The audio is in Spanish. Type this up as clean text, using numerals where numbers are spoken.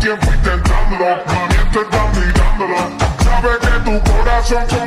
tiempo intentándolo. Mami, esto estás mirándolo. Sabe que tu corazón